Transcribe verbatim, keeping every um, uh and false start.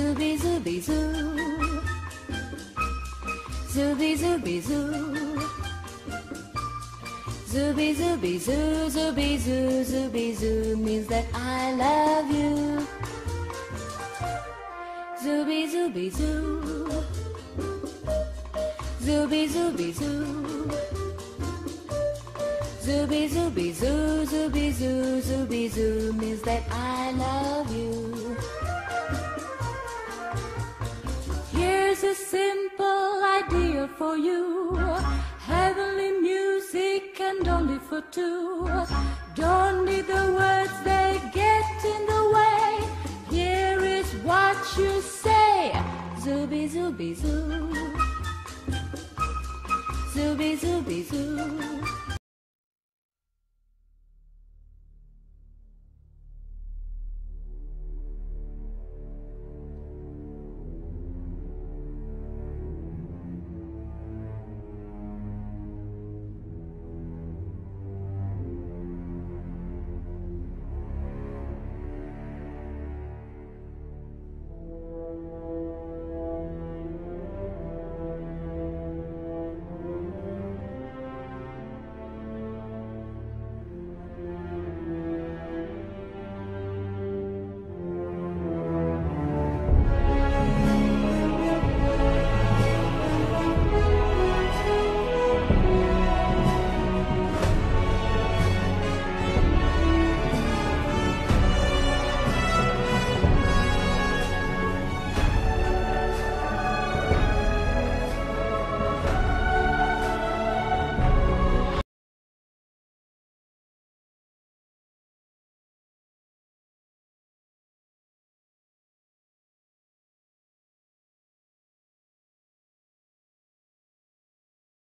Zooby zooby zoo. Zooby zooby zoo. Zooby zooby zoo, zooby zoo, zooby zoo means that I love you. Zooby zooby zoo. Zooby zooby zoo. Zooby zooby zoo, zooby zoo, zooby zoo means that I love you. Here's a simple idea for you. Heavenly music and only for two. Don't need the words, they get in the way. Here is what you say. Zooby zooby zoo. Zooby zooby zoo.